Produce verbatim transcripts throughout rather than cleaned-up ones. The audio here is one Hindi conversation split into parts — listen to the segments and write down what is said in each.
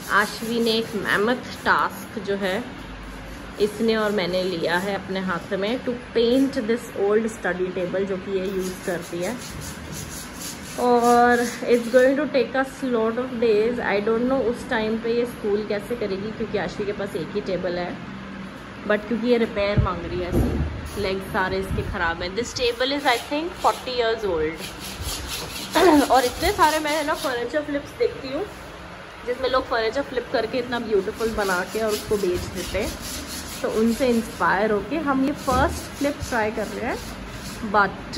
आश्वी ने एक मैमथ टास्क जो है इसने और मैंने लिया है अपने हाथ में to paint this old study table जो कि ये यूज़ करती है, और it's going to take us lot of days. I don't know उस टाइम पे ये स्कूल कैसे करेगी क्योंकि आश्वी के पास एक ही टेबल है, बट क्योंकि ये रिपेयर मांग रही है, ऐसी लेग्स सारे इसके ख़राब हैं। This table is I think forty years old. और इतने सारे मैं ना फर्नीचर फ्लिप्स देखती हूँ जिसमें लोग फर्नीचर फ्लिप करके इतना ब्यूटीफुल बना के और उसको बेच देते हैं, तो उनसे इंस्पायर होके हम ये फर्स्ट फ्लिप ट्राई कर रहे हैं। बट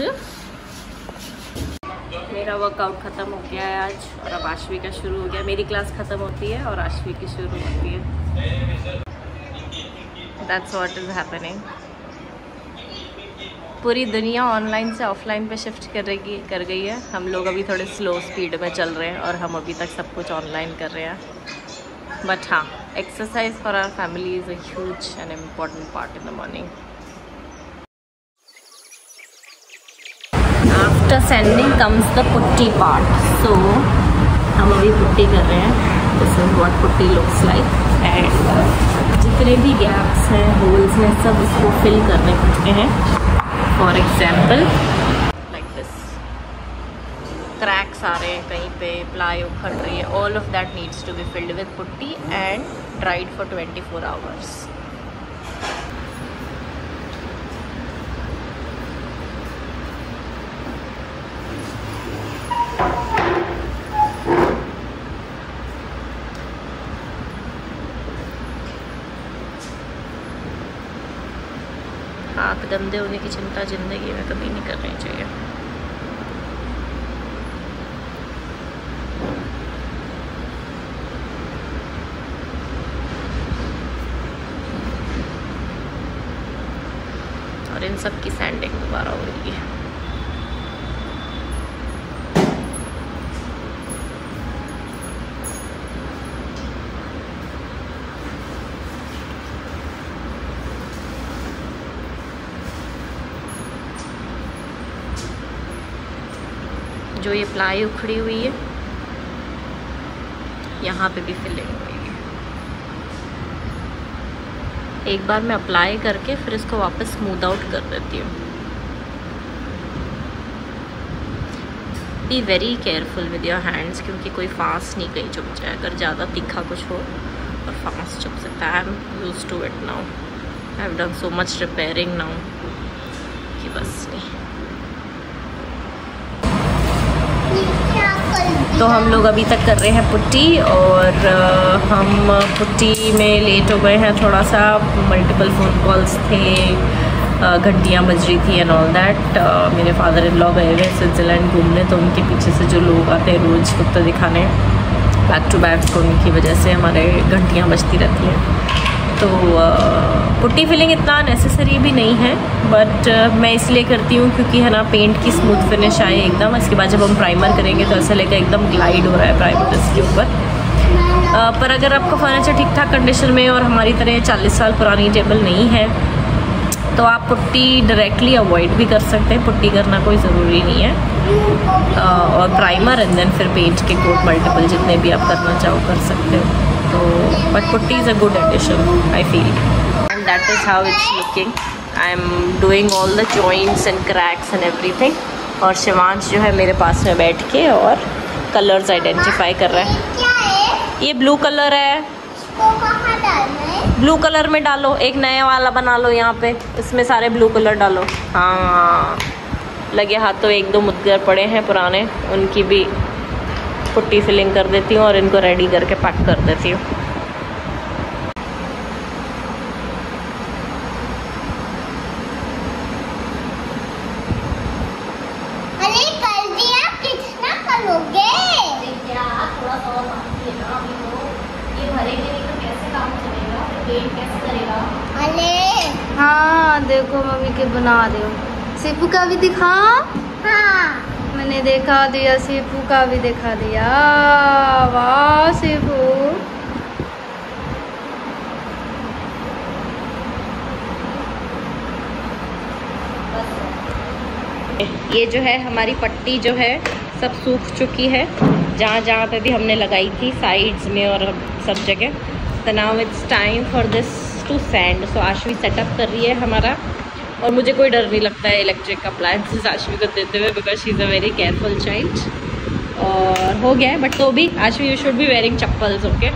मेरा वर्कआउट ख़त्म हो गया है आज, और अब आश्वी का शुरू हो गया। मेरी क्लास ख़त्म होती है और आश्वी की शुरू होती है। That's what is happening. पूरी दुनिया ऑनलाइन से ऑफलाइन पे शिफ्ट करेगी कर गई है। हम लोग अभी थोड़े स्लो स्पीड में चल रहे हैं और हम अभी तक सब कुछ ऑनलाइन कर रहे हैं। बट हाँ, exercise for our family is a huge and important part in the morning. After sanding comes the putty part. So हम अभी पुट्टी कर रहे हैं। This is what putty looks like, and जितने भी गैप्स हैं, होल्स हैं, सब इसको फिल करने पड़ते हैं। For example like this, cracks आ रहे हैं कहीं पे, प्लाई उखड़ रही है, all of that needs to be filled with putty and dried for twenty four hours. हाथ गंदे होने की चिंता ज़िंदगी में कभी नहीं करनी चाहिए। और इन सब की सैंडिंग दोबारा हो रही है। जो ये प्लाई उखड़ी हुई है, यहाँ पे भी फिलिंग हुई है। एक बार मैं अप्लाई करके फिर इसको वापस स्मूथ आउट कर देती हूँ। Be very careful with your hands, क्योंकि कोई फास्ट नहीं कहीं चुप जाए। अगर ज़्यादा तीखा कुछ हो और फास्ट चुप सकता है। I am used to it now, I have done so much repairing now कि बस नहीं। तो हम लोग अभी तक कर रहे हैं पुट्टी, और हम पुट्टी में लेट हो गए हैं थोड़ा सा। मल्टीपल फ़ोन कॉल्स थे, घंटियाँ बज रही थी एंड ऑल दैट। मेरे फादर इन लॉ गए हुए स्विट्ज़रलैंड घूमने, तो उनके पीछे से जो लोग आते हैं रोज़ कुत्ते दिखाने बैक टू बैक, तो उनकी वजह से हमारे घंटियाँ बजती रहती हैं। तो पुट्टी फिलिंग इतना नेसेसरी भी नहीं है, बट मैं इसलिए करती हूँ क्योंकि है ना, पेंट की स्मूथ फिनिश आए एकदम। इसके बाद जब हम प्राइमर करेंगे तो ऐसा लगेगा एकदम ग्लाइड हो रहा है प्राइमर इसके ऊपर। पर अगर आपका फर्नीचर ठीक ठाक कंडीशन में और हमारी तरह चालीस साल पुरानी टेबल नहीं है, तो आप पुट्टी डायरेक्टली अवॉइड भी कर सकते हैं। पुट्टी करना कोई ज़रूरी नहीं है, और प्राइमर एंड देन फिर पेंट के कोट मल्टीपल जितने भी आप करना चाहो कर सकते हो। तो but putty is a good addition I feel, and that is how it's looking. I am doing all the joints and cracks and everything, और शिवांश जो है मेरे पास में बैठ के और कलर्स आइडेंटिफाई कर रहा है। ये ब्लू कलर है, ब्लू कलर में डालो, एक नया वाला बना लो यहाँ पे, इसमें सारे ब्लू कलर डालो। हाँ, लगे हाथों एक दो मुद्दे पड़े हैं पुराने, उनकी भी पुट्टी फिलिंग कर देती हूँ और इनको रेडी करके पैक कर देती हूँ। अरे कर दिया, कितना करोगे? थोड़ा सा और बाकी है ना अभी, तो ये भरेंगे नहीं तो कैसे काम चलेगा, पेंट कैसे करेगा? अरे हाँ देखो मम्मी के बना दे। सीपू का भी दिखा। हाँ, मैंने देखा दिया, सीपू का भी दिखा दिया। वाह सीपू, ये जो है हमारी पट्टी जो है सब सूख चुकी है, जहाँ जहाँ पे भी हमने लगाई थी साइड्स में और सब जगह। तो now it's time for this to sand. So Ashvi setup कर रही है हमारा, और मुझे कोई डर नहीं लगता है इलेक्ट्रिक अप्लायंसेस आशवी को देते हुए, because she is a very careful child. और हो गया है, बट तो भी Ashvi you should be wearing chappals, okay.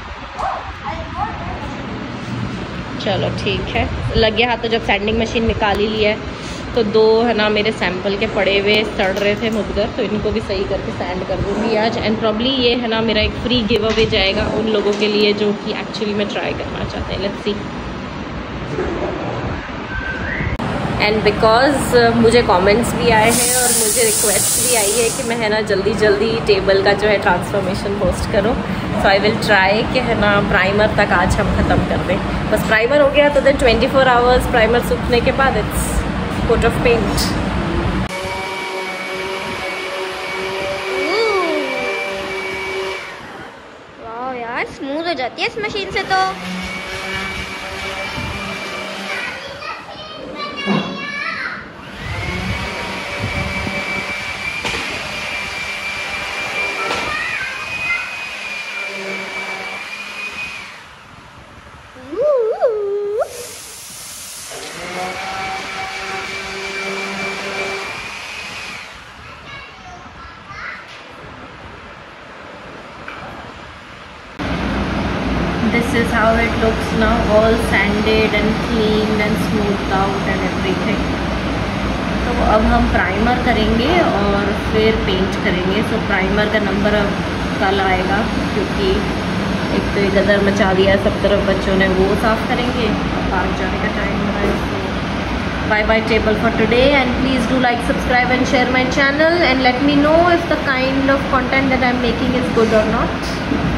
चलो ठीक है, लग गया हाथ। तो जब सैंडिंग मशीन निकाल ही लिया है, तो दो है ना मेरे सैंपल के पड़े हुए सड़ रहे थे मुद्गर, तो इनको भी सही करके सैंड कर दूँगी आज। एंड प्रॉब्ली ये है ना मेरा एक फ्री गिव अवे जाएगा उन लोगों के लिए जो कि एक्चुअली में ट्राई करना चाहते हैं। Let's see. एंड बिकॉज मुझे कमेंट्स भी आए हैं और मुझे रिक्वेस्ट भी आई है कि मैं है ना जल्दी जल्दी टेबल का जो है ट्रांसफॉर्मेशन पोस्ट करूँ, सो आई विल ट्राई कि है ना प्राइमर तक आज हम ख़त्म कर दें। बस प्राइमर हो गया तो then twenty four hours primer सूखने के बाद इट्स कोट ऑफ पेंट। वाह यार, स्मूथ हो जाती है इस मशीन से तो। This is how it looks now, all sanded and cleaned and smoothed out and everything. तो अब हम प्राइमर करेंगे और फिर पेंट करेंगे। सो so, प्राइमर का नंबर अब कल आएगा, क्योंकि एक तो ये गदर मचा दिया सब तरफ बच्चों ने, वो साफ़ करेंगे और पार्क जाने का टाइम हो रहा है। Bye bye table for today, and please do like, subscribe and share my channel, and let me know if the kind of content that I'm making is good or not.